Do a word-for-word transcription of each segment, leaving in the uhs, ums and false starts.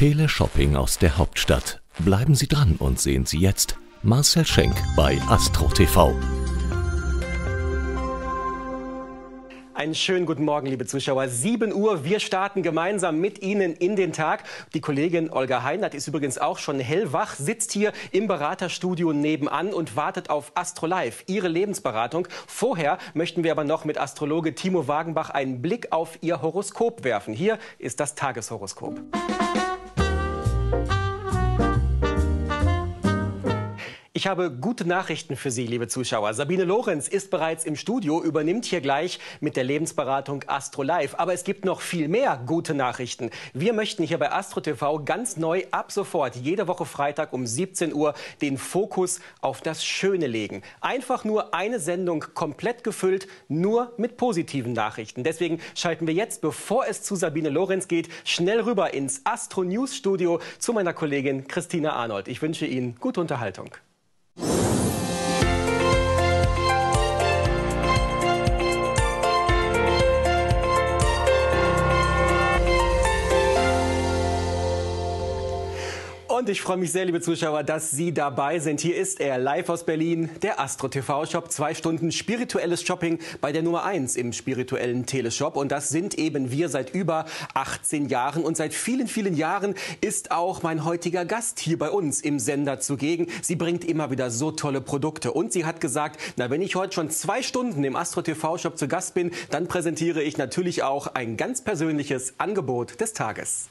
Teleshopping aus der Hauptstadt. Bleiben Sie dran und sehen Sie jetzt Marcel Schenk bei Astro T V. Einen schönen guten Morgen, liebe Zuschauer. sieben Uhr, wir starten gemeinsam mit Ihnen in den Tag. Die Kollegin Olga Heinert ist übrigens auch schon hellwach, sitzt hier im Beraterstudio nebenan und wartet auf Astro Live, ihre Lebensberatung. Vorher möchten wir aber noch mit Astrologe Timo Wagenbach einen Blick auf ihr Horoskop werfen. Hier ist das Tageshoroskop. Ich habe gute Nachrichten für Sie, liebe Zuschauer. Sabine Lorenz ist bereits im Studio, übernimmt hier gleich mit der Lebensberatung Astro Live. Aber es gibt noch viel mehr gute Nachrichten. Wir möchten hier bei Astro T V ganz neu ab sofort jede Woche Freitag um siebzehn Uhr den Fokus auf das Schöne legen. Einfach nur eine Sendung komplett gefüllt, nur mit positiven Nachrichten. Deswegen schalten wir jetzt, bevor es zu Sabine Lorenz geht, schnell rüber ins Astro News Studio zu meiner Kollegin Christina Arnold. Ich wünsche Ihnen gute Unterhaltung. Und ich freue mich sehr, liebe Zuschauer, dass Sie dabei sind. Hier ist er, live aus Berlin, der Astro T V Shop. Zwei Stunden spirituelles Shopping bei der Nummer eins im spirituellen Teleshop. Und das sind eben wir seit über achtzehn Jahren. Und seit vielen, vielen Jahren ist auch mein heutiger Gast hier bei uns im Sender zugegen. Sie bringt immer wieder so tolle Produkte. Und sie hat gesagt, na, wenn ich heute schon zwei Stunden im Astro T V Shop zu Gast bin, dann präsentiere ich natürlich auch ein ganz persönliches Angebot des Tages.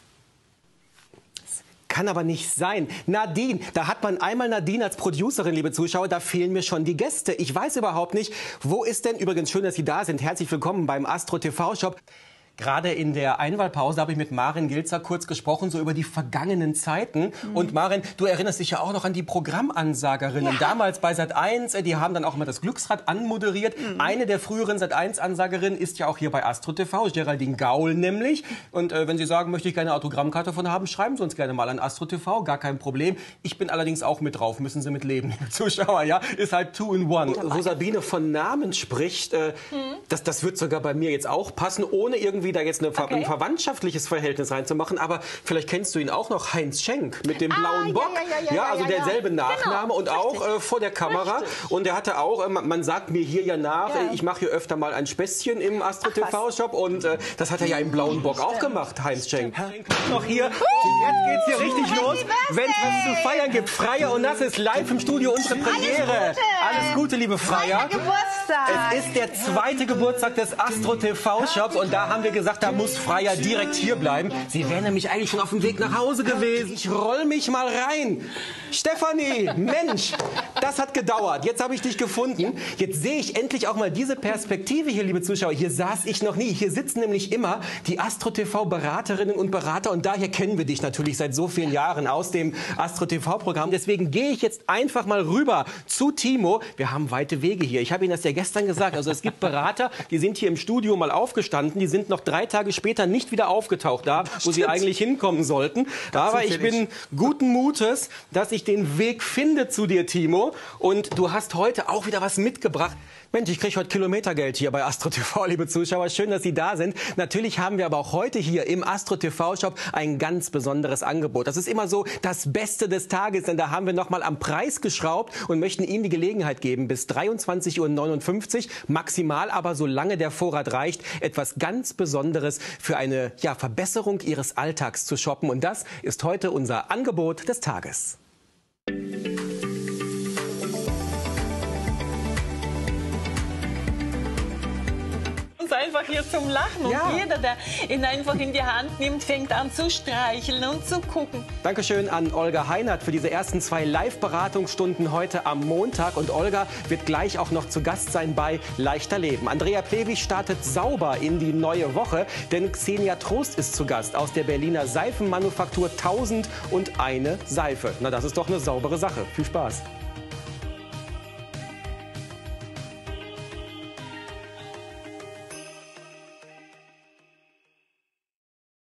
Kann aber nicht sein. Nadine, da hat man einmal Nadine als Producerin, liebe Zuschauer, da fehlen mir schon die Gäste. Ich weiß überhaupt nicht, wo ist denn, übrigens schön, dass Sie da sind, herzlich willkommen beim Astro T V Shop. Gerade in der Einwahlpause habe ich mit Maren Gilzer kurz gesprochen, so über die vergangenen Zeiten. Mhm. Und Maren, du erinnerst dich ja auch noch an die Programmansagerinnen. Ja. Damals bei Sat eins, die haben dann auch immer das Glücksrad anmoderiert. Mhm. Eine der früheren Sat eins Ansagerinnen ist ja auch hier bei Astro T V, Geraldine Gaul nämlich. Und äh, wenn Sie sagen, möchte ich gerne eine Autogrammkarte von haben, schreiben Sie uns gerne mal an Astro T V, gar kein Problem. Ich bin allerdings auch mit drauf, müssen Sie mit leben, liebe Zuschauer, ja? Ist halt two in one. Wo Sabine von Namen spricht, äh, mhm. das, das wird sogar bei mir jetzt auch passen, ohne irgendwie da jetzt eine, okay. ein verwandtschaftliches Verhältnis reinzumachen, aber vielleicht kennst du ihn auch noch, Heinz Schenk mit dem blauen ah, Bock. Ja, ja, ja, ja, also ja, derselbe ja. Nachname genau. und auch äh, vor der Kamera. Richtig. Und er hatte auch, äh, man, man sagt mir hier ja nach, ja. ich mache hier öfter mal ein Späßchen im Astro T V Shop und äh, das hat er ja im blauen Bock auch gemacht, Heinz Schenk. Noch hier, jetzt geht's hier richtig los, wenn es was zu feiern gibt. Freier und das ist live im Studio unsere Premiere. Alles Gute, Alles Gute liebe Freier. Es ist der zweite Geburtstag des Astro T V Shops und da haben wir gesagt, da muss Freier direkt hier bleiben. Sie wäre nämlich eigentlich schon auf dem Weg nach Hause gewesen. Ich roll mich mal rein. Stefanie, Mensch, das hat gedauert. Jetzt habe ich dich gefunden. Jetzt sehe ich endlich auch mal diese Perspektive hier, liebe Zuschauer. Hier saß ich noch nie. Hier sitzen nämlich immer die Astro T V Beraterinnen und Berater und daher kennen wir dich natürlich seit so vielen Jahren aus dem Astro T V Programm. Deswegen gehe ich jetzt einfach mal rüber zu Timo. Wir haben weite Wege hier. Ich habe Ihnen das ja gestern gesagt. Also es gibt Berater, die sind hier im Studio mal aufgestanden. Die sind noch drei Tage später nicht wieder aufgetaucht da, wo sie eigentlich hinkommen sollten. Aber ich bin guten Mutes, dass ich den Weg finde zu dir, Timo. Und du hast heute auch wieder was mitgebracht. Mensch, ich kriege heute Kilometergeld hier bei Astro T V, liebe Zuschauer. Schön, dass Sie da sind. Natürlich haben wir aber auch heute hier im Astro T V Shop ein ganz besonderes Angebot. Das ist immer so das Beste des Tages, denn da haben wir noch mal am Preis geschraubt und möchten Ihnen die Gelegenheit geben, bis dreiundzwanzig Uhr neunundfünfzig, maximal aber solange der Vorrat reicht, etwas ganz Besonderes für eine ja, Verbesserung Ihres Alltags zu shoppen. Und das ist heute unser Angebot des Tages. Einfach hier zum Lachen und ja. jeder, der ihn einfach in die Hand nimmt, fängt an zu streicheln und zu gucken. Dankeschön an Olga Heinert für diese ersten zwei Live-Beratungsstunden heute am Montag und Olga wird gleich auch noch zu Gast sein bei Leichter Leben. Andrea Plewig startet sauber in die neue Woche, denn Xenia Trost ist zu Gast aus der Berliner Seifenmanufaktur tausend und eine Seife. Na, das ist doch eine saubere Sache. Viel Spaß.